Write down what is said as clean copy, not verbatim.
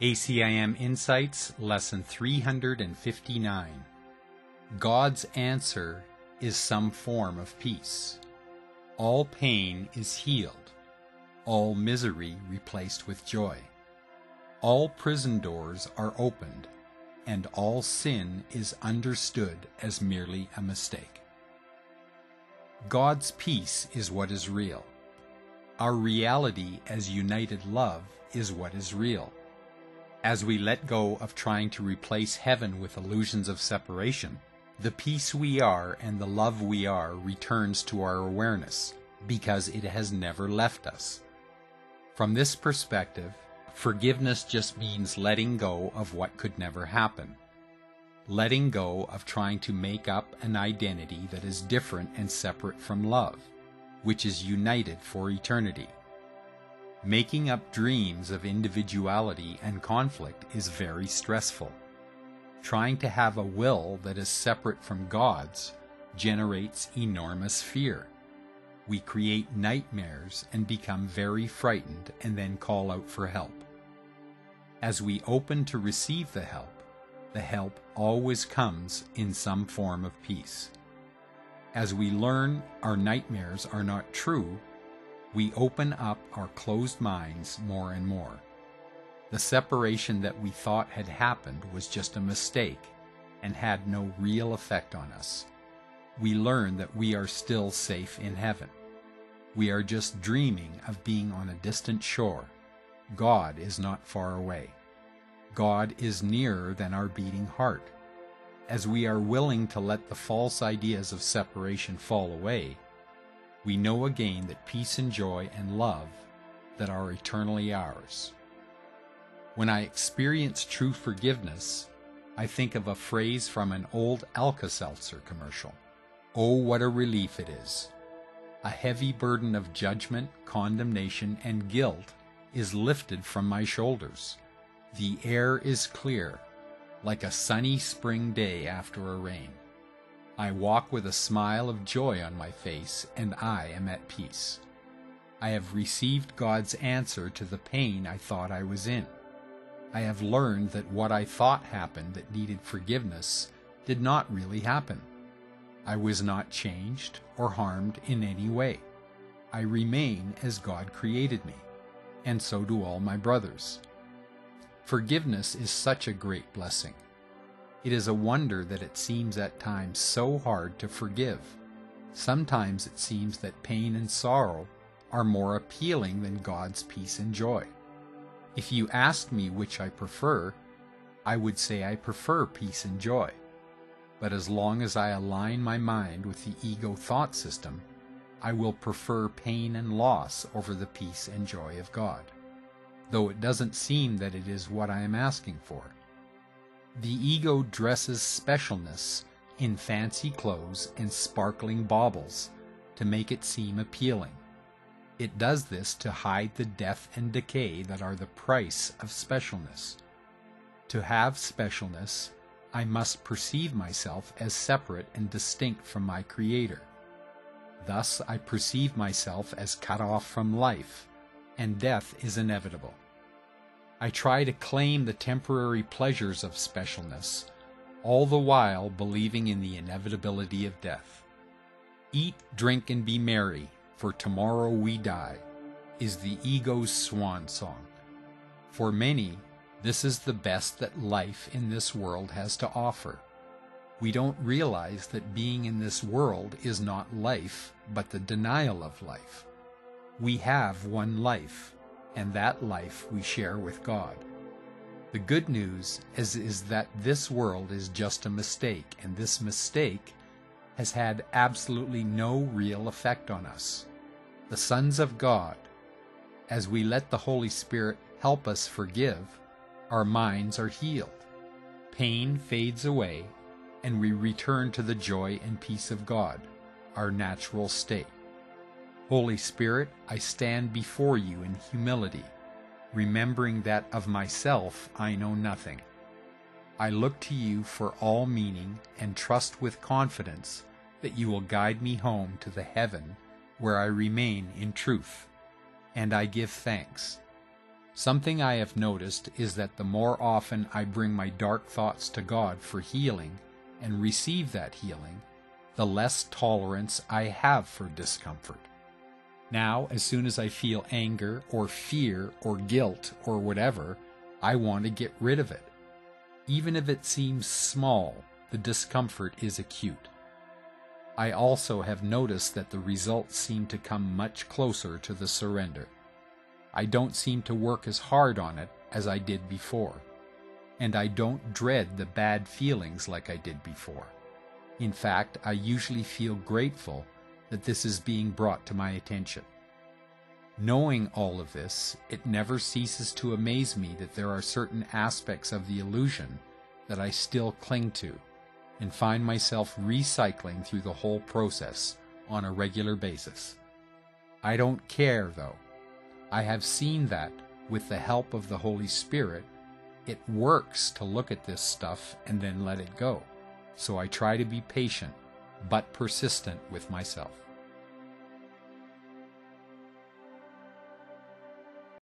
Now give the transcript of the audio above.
ACIM Insights, Lesson 359. God's answer is some form of peace. All pain is healed, all misery replaced with joy. All prison doors are opened, and all sin is understood as merely a mistake. God's peace is what is real. Our reality as united love is what is real. As we let go of trying to replace heaven with illusions of separation, the peace we are and the love we are returns to our awareness, because it has never left us. From this perspective, forgiveness just means letting go of what could never happen. Letting go of trying to make up an identity that is different and separate from love, which is united for eternity. Making up dreams of individuality and conflict is very stressful. Trying to have a will that is separate from God's generates enormous fear. We create nightmares and become very frightened and then call out for help. As we open to receive the help always comes in some form of peace. As we learn our nightmares are not true, we open up our closed minds more and more. The separation that we thought had happened was just a mistake and had no real effect on us. We learn that we are still safe in heaven. We are just dreaming of being on a distant shore. God is not far away. God is nearer than our beating heart. As we are willing to let the false ideas of separation fall away, we know again that peace and joy and love that are eternally ours. When I experience true forgiveness, I think of a phrase from an old Alka-Seltzer commercial. Oh, what a relief it is. A heavy burden of judgment, condemnation, and guilt is lifted from my shoulders. The air is clear, like a sunny spring day after a rain. I walk with a smile of joy on my face, and I am at peace. I have received God's answer to the pain I thought I was in. I have learned that what I thought happened that needed forgiveness did not really happen. I was not changed or harmed in any way. I remain as God created me, and so do all my brothers. Forgiveness is such a great blessing. It is a wonder that it seems at times so hard to forgive. Sometimes it seems that pain and sorrow are more appealing than God's peace and joy. If you asked me which I prefer, I would say I prefer peace and joy. But as long as I align my mind with the ego thought system, I will prefer pain and loss over the peace and joy of God, though it doesn't seem that it is what I am asking for. The ego dresses specialness in fancy clothes and sparkling baubles to make it seem appealing. It does this to hide the death and decay that are the price of specialness. To have specialness, I must perceive myself as separate and distinct from my Creator. Thus I perceive myself as cut off from life, and death is inevitable. I try to claim the temporary pleasures of specialness, all the while believing in the inevitability of death. Eat, drink, and be merry, for tomorrow we die, is the ego's swan song. For many, this is the best that life in this world has to offer. We don't realize that being in this world is not life, but the denial of life. We have one life, and that life we share with God. The good news is that this world is just a mistake, and this mistake has had absolutely no real effect on us. The sons of God, as we let the Holy Spirit help us forgive, our minds are healed. Pain fades away, and we return to the joy and peace of God, our natural state. Holy Spirit, I stand before you in humility, remembering that of myself I know nothing. I look to you for all meaning and trust with confidence that you will guide me home to the heaven where I remain in truth, and I give thanks. Something I have noticed is that the more often I bring my dark thoughts to God for healing and receive that healing, the less tolerance I have for discomfort. Now, as soon as I feel anger or fear or guilt or whatever, I want to get rid of it. Even if it seems small, the discomfort is acute. I also have noticed that the results seem to come much closer to the surrender. I don't seem to work as hard on it as I did before, and I don't dread the bad feelings like I did before. In fact, I usually feel grateful that this is being brought to my attention. Knowing all of this, it never ceases to amaze me that there are certain aspects of the illusion that I still cling to, and find myself recycling through the whole process on a regular basis. I don't care, though. I have seen that, with the help of the Holy Spirit, it works to look at this stuff and then let it go. So I try to be patient, but persistent with myself.